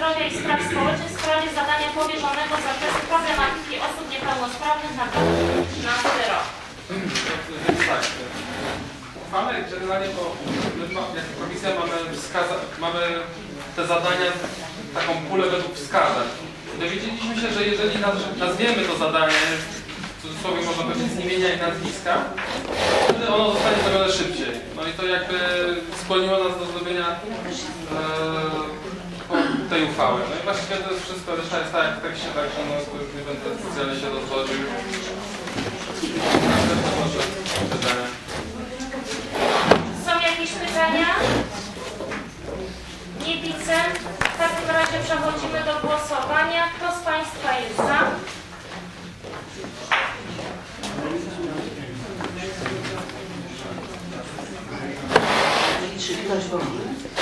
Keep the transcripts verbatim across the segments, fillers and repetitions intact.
Zdrowia i Spraw Społecznych w sprawie zadania powierzonego z zakresu problematyki osób niepełnosprawnych na dwa tysiące trzynasty rok. Więc tak, uchwałę generalnie to jako komisja mamy, mamy te zadania, taką pulę według wskazań. Dowiedzieliśmy się, że jeżeli nazwiemy to zadanie, w cudzysłowie można powiedzieć z imienia i nazwiska, wtedy ono zostanie zrobione szybciej. No i to jakby skłoniło nas do zrobienia e, tej uchwały. No i właściwie to jest wszystko, reszta jest tak jak w tekście, także no, to już nie będę specjalnie się rozwodził. Proszę, pytania. Są jakieś pytania? Nie widzę. W takim razie przechodzimy do głosowania. Kto z Państwa jest za? Czy ktoś w ogóle?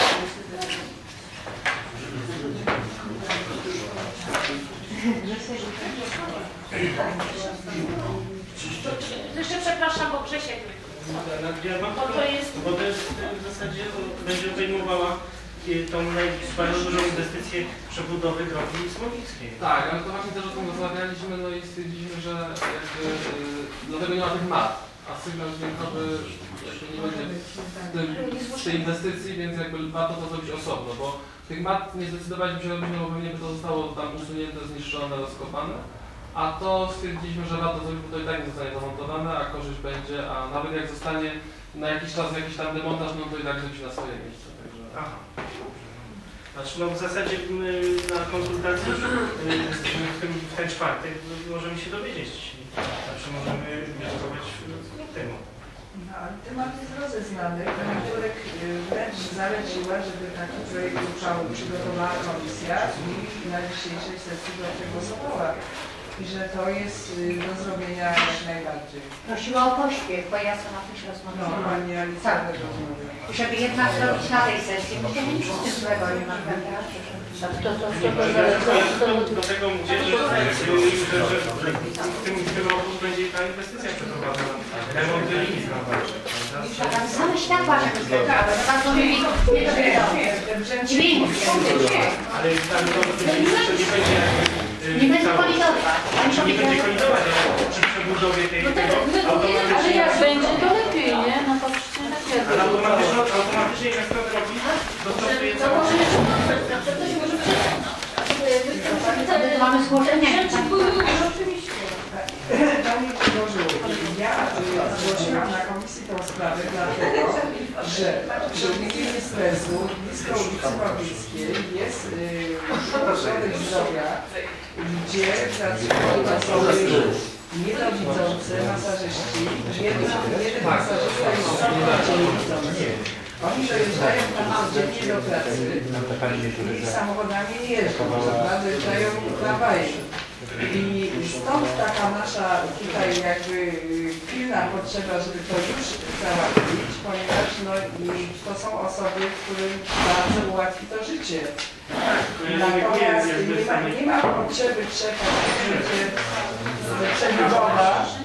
Jeszcze przepraszam, bo Grzesiek. Bo to jest... Bo to jest w zasadzie będzie obejmowała tą najbardziej dużą inwestycję przebudowy drogi Smolińskiej. Tak, ale to właśnie też o tym rozmawialiśmy, no i stwierdziliśmy, że jakby, yy, dlatego nie ma tych mat, a sygnał dźwiękowy nie będzie w tej inwestycji, więc jakby warto to zrobić osobno, bo tych mat nie zdecydowaliśmy się robić, no bo pewnie by to zostało tam usunięte, zniszczone, rozkopane, a to stwierdziliśmy, że warto zrobić, bo to i tak nie zostanie zamontowane, a korzyść będzie, a nawet jak zostanie na jakiś czas jakiś tam demontaż, no to i tak wróci na swoje miejsce. Także... Aha. Znaczy, no w zasadzie my na konsultacji w, tym, w ten czwartek możemy się dowiedzieć. Znaczy możemy wnioskować w tym. No, ale temat jest rozeznany. Pani Turek wręcz zaleciła, żeby taki projekt uchwały przygotowała komisja i na dzisiejszej sesji do tego głosowała. I że to jest do zrobienia jak najbardziej. Prosiła o pośpiech, bo ja sama też rozmawiałam. No, pani Alicja tak. też rozmawia. Żeby jednak zrobić na tej sesji, bo to nic z tym złego nie ma, prawda? To, to, to, to, to, do tego mówię, że, że w tym, w tym roku będzie ta inwestycja przeprowadzona. Remont linii tramwajowej. same światła, żeby zgadzały. To bardzo mi dźwięk. Ale tam to nie będzie nie będzie kolidować. Nie będzie kolidować przy przebudowie tej, tego automatycznie. Ale jak będzie, to lepiej, nie? No to przecież lepiej. Ale automatycznie, automatycznie jak to robi, dostosuje To może jeszcze to się może Wtedy mamy zgłoszenie. Oczywiście. To mi przedłożyło. Ja zgłosiłam na komisji tą sprawę dlatego, że przy ulicy Stresu, blisko ulicy Wawickiej jest ośrodek zdrowia, gdzie pracują osoby niedowidzące, masażyści, jeden, jeden masażysta jest samochodowcy. Oni dojeżdżają tam codziennie do pracy i samochodami nie jeżdżą, dojeżdżają tramwajem. I stąd taka nasza tutaj jakby pilna potrzeba, żeby to już załatwić, ponieważ no i to są osoby, którym bardzo ułatwi to życie. Natomiast nie ma, nie ma potrzeby czekać, że będzie przebudowa.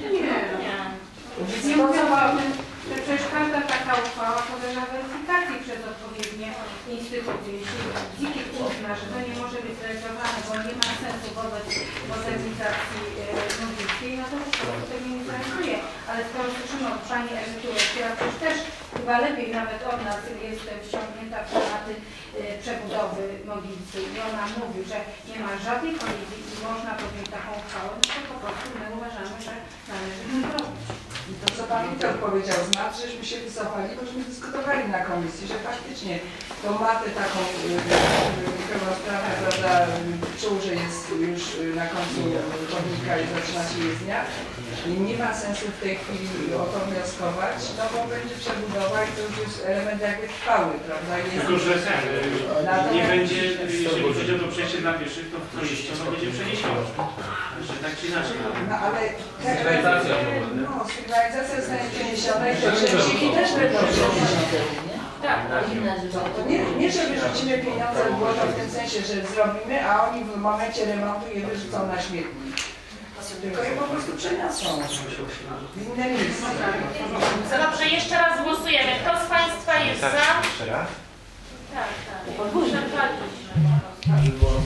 Nie mówię o tym, że przecież każda taka uchwała podlega weryfikacji przez odpowiednie instytucje. Jeśli ZIKIT uzna, że to nie może być zrealizowane, bo nie ma sensu wobec modernizacji Młodzieńskiej, no to po prostu tego nie zrealizuje. Ale skoro słyszymy od pani Emerytury, która przecież też chyba lepiej nawet od nas jest wciągnięta w tematy przebudowy Modlicy i ona mówi, że nie ma żadnej kolizji i można podjąć taką uchwałę, to po prostu my uważamy, że należy to zrobić. I to, co Pan Witold powiedział, znaczy, żeśmy się wycofali, bośmy dyskutowali na komisji, że faktycznie tą matę taką pełnosprawną, prawda, czuł, że jest już na końcu chodnika i zaczyna się jezdnia. I nie ma sensu w tej chwili o to wnioskować, no bo będzie przebudowa i to już jest element jakby trwały, prawda? Jest tylko, że nie będzie, jeśli chodzi o to przejście dla pieszych, to w liście to będzie przeniesione. Że tak czy inaczej. No ale sygnalizacja, no, sygnalizacja zostanie przeniesiona i te przejściki też będą przeniesione. Tak, tak. To nie, nie, że wyrzucimy pieniądze w błoto w tym sensie, że zrobimy, a oni w momencie remontu je wyrzucą na śmietnik. Tylko je po prostu przeniosą w inne miejsce. Dobrze, jeszcze raz głosujemy. Kto z Państwa jest za? Jeszcze raz? Tak, tak. Podwójnie.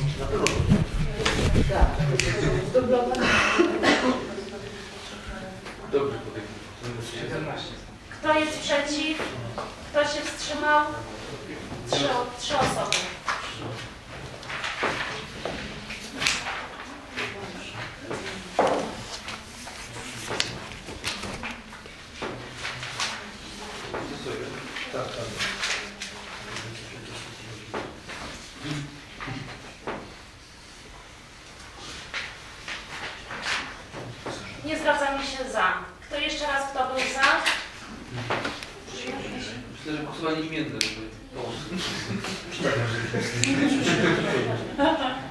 Dobry siedemnaście. Kto jest przeciw? Kto się wstrzymał? Trzy, trzy osoby. Tak, tak. Nie zgadzamy się za. Kto jeszcze raz, kto był za? Myślę, że głosowanie imienne, żeby pomóc.